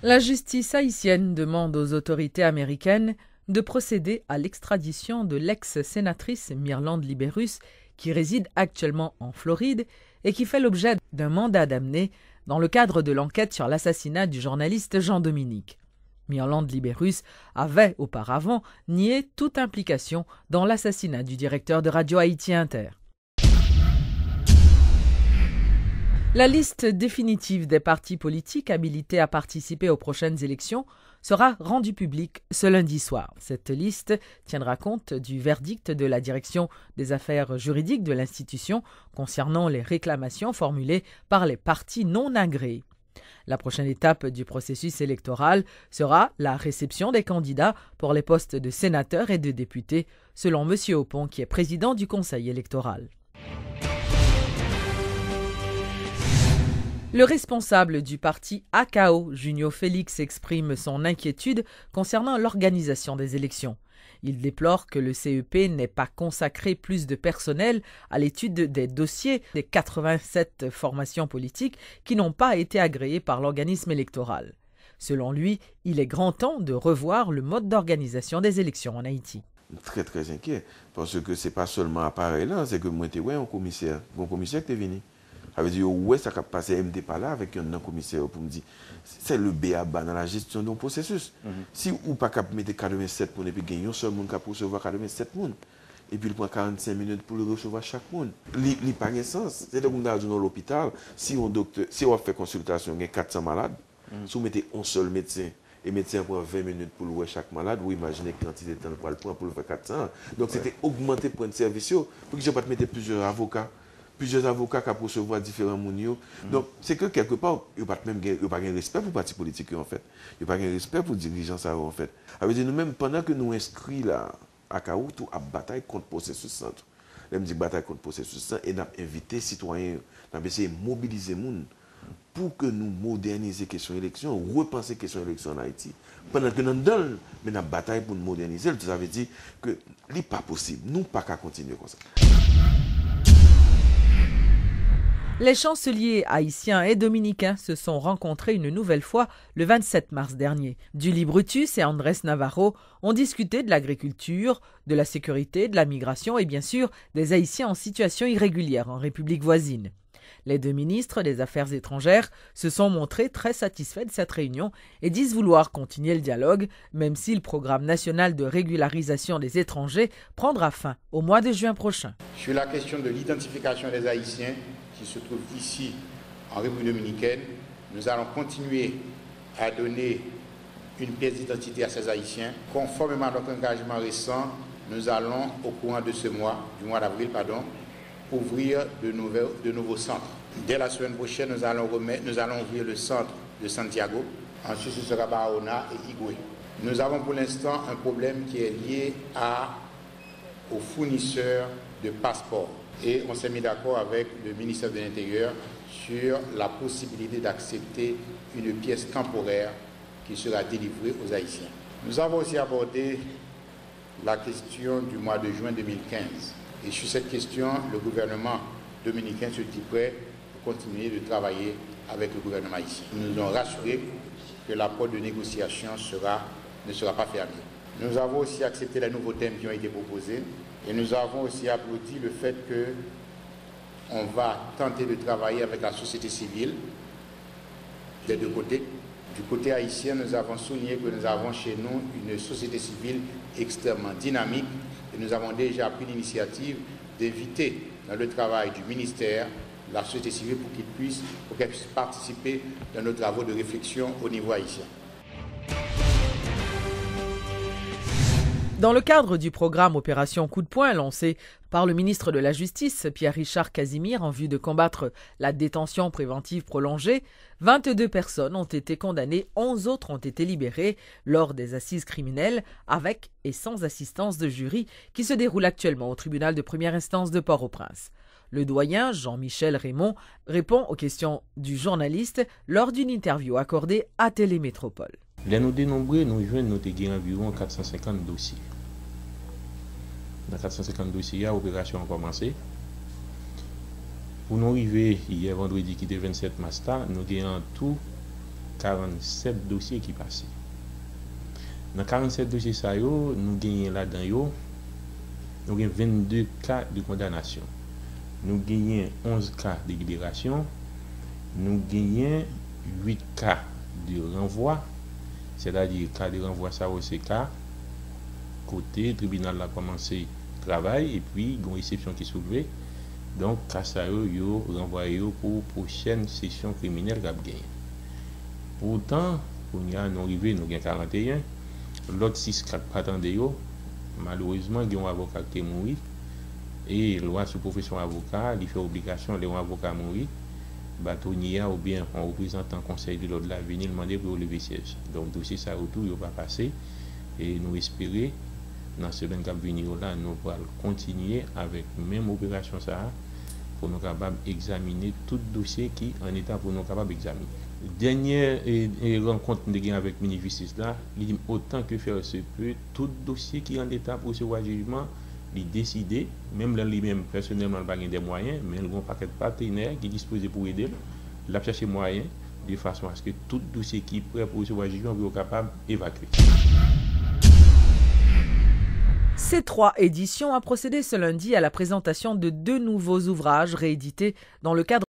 La justice haïtienne demande aux autorités américaines de procéder à l'extradition de l'ex-sénatrice Myrlande Libérus, qui réside actuellement en Floride et qui fait l'objet d'un mandat d'amener dans le cadre de l'enquête sur l'assassinat du journaliste Jean-Dominique. Myrlande Libérus avait auparavant nié toute implication dans l'assassinat du directeur de Radio Haïti Inter. La liste définitive des partis politiques habilités à participer aux prochaines élections sera rendue publique ce lundi soir. Cette liste tiendra compte du verdict de la direction des affaires juridiques de l'institution concernant les réclamations formulées par les partis non agréés. La prochaine étape du processus électoral sera la réception des candidats pour les postes de sénateurs et de députés, selon M. Opon, qui est président du Conseil électoral. Le responsable du parti AKO, Junio Félix, exprime son inquiétude concernant l'organisation des élections. Il déplore que le CEP n'ait pas consacré plus de personnel à l'étude des dossiers des 87 formations politiques qui n'ont pas été agréées par l'organisme électoral. Selon lui, il est grand temps de revoir le mode d'organisation des élections en Haïti. Très très inquiet, parce que c'est pas seulement appareil là, c'est que moi j'étais un commissaire qui est venu. Ça veut dire, ouais, ça a passé MD par là avec un commissaire pour me dire, c'est le BABA dans la gestion d'un processus. Si ou pas capable mettre 87 pour ne pas gagner, un seul monde capable recevoir 87 monde. Et puis il prend 45 minutes pour le recevoir chaque monde. Il n'a pas de sens. C'est comme dans l'hôpital, si on fait consultation, il y a 400 malades, si vous mettez un seul médecin, et le médecin prend 20 minutes pour louer chaque malade, vous imaginez quantité de temps pour le prendre pour le faire 400. Donc c'était augmenter pour un service, pour que je ne pas mettre plusieurs avocats qui pour recevoir différents mounios. Donc, c'est que quelque part, il n'y a pas de respect pour le parti politique, en fait. Il n'y a pas de respect pour les dirigeants, en fait. Ça veut dire, nous-mêmes, pendant que nous inscrivons là, à Kaoutou, à bataille contre le processus centre. Nous dit bataille contre le processus centre et nous avons invité les citoyens, nous avons essayé de mobiliser les gens pour que nous modernisions la question d'élection, repenser la question d'élection en Haïti. Pendant que nous avons une bataille pour nous moderniser, ça veut dire que ce n'est pas possible. Nous ne pouvons pas continuer comme ça. Les chanceliers haïtiens et dominicains se sont rencontrés une nouvelle fois le 27 mars dernier. Julie Brutus et Andrés Navarro ont discuté de l'agriculture, de la sécurité, de la migration et bien sûr des Haïtiens en situation irrégulière en République voisine. Les deux ministres des Affaires étrangères se sont montrés très satisfaits de cette réunion et disent vouloir continuer le dialogue, même si le programme national de régularisation des étrangers prendra fin au mois de juin prochain. Sur la question de l'identification des Haïtiens qui se trouvent ici en République dominicaine, nous allons continuer à donner une pièce d'identité à ces Haïtiens. Conformément à notre engagement récent, nous allons, au courant de ce mois, du mois d'avril, ouvrir de nouveaux centres. Dès la semaine prochaine, nous allons ouvrir le centre de Santiago. Ensuite, ce sera Barahona et Higüey. Nous avons pour l'instant un problème qui est lié aux fournisseurs de passeports. Et on s'est mis d'accord avec le ministère de l'Intérieur sur la possibilité d'accepter une pièce temporaire qui sera délivrée aux Haïtiens. Nous avons aussi abordé la question du mois de juin 2015. Et sur cette question, le gouvernement dominicain se dit prêt pour continuer de travailler avec le gouvernement haïtien. Nous nous ont rassuré que la porte de négociation ne sera pas fermée. Nous avons aussi accepté les nouveaux thèmes qui ont été proposés et nous avons aussi applaudi le fait qu'on va tenter de travailler avec la société civile des deux côtés. Du côté haïtien, nous avons souligné que nous avons chez nous une société civile extrêmement dynamique et nous avons déjà pris l'initiative d'inviter dans le travail du ministère la société civile pour qu'elle puisse participer dans nos travaux de réflexion au niveau haïtien. Dans le cadre du programme Opération Coup de poing lancé par le ministre de la Justice, Pierre-Richard Casimir, en vue de combattre la détention préventive prolongée, 22 personnes ont été condamnées, 11 autres ont été libérées lors des assises criminelles avec et sans assistance de jury qui se déroulent actuellement au tribunal de première instance de Port-au-Prince. Le doyen Jean-Michel Raymond répond aux questions du journaliste lors d'une interview accordée à Télémétropole. Les nous dénombrés, nous avons environ 450 dossiers. Dans 450 dossiers, l'opération a commencé. Pour nous arriver hier vendredi qui était 27 mars, nous avons tout 47 dossiers qui passaient. Dans 47 dossiers, nous gagnons là-dedans, nous avons 22 cas de condamnation. Nous gagnons 11 cas de libération. Nous gagnons 8 cas de renvoi. C'est-à-dire, cas de renvoi, ça c'est cas. Côté, le tribunal a commencé le travail et puis, il y a une réception qui est soulevée. Donc, cas ça, il renvoyé pour la prochaine session criminelle qu'il a gagné. Pourtant, on a arrivé, nous avons 41. L'autre 6 cas attendez, malheureusement, il y a un avocat qui est mort. Et la loi sur profession avocat, il fait obligation de l'avocat mourir. Bâtonnier ou bien un représentant conseil de l'ordre de venir demander pour lever siège. Donc, le dossier, ça retour, il va passer. Et nous espérons, dans ce semaine qui va venir là, nous allons continuer avec la même opération ça pour nous capables d'examiner tout dossier qui en état pour nous capables d'examiner. Dernière rencontre avec le ministre de Justice là, il dit autant que faire se peut, tout dossier qui est en état pour recevoir jugement, il décide, même là lui-même personnellement, il n'a pas des moyens, mais il y a un paquet de partenaires qui disposent pour aider, il a cherché moyens de façon à ce que tout dossier qui est prêt pour recevoir jugement soit capable d'évacuer. C3 Éditions a procédé ce lundi à la présentation de 2 nouveaux ouvrages réédités dans le cadre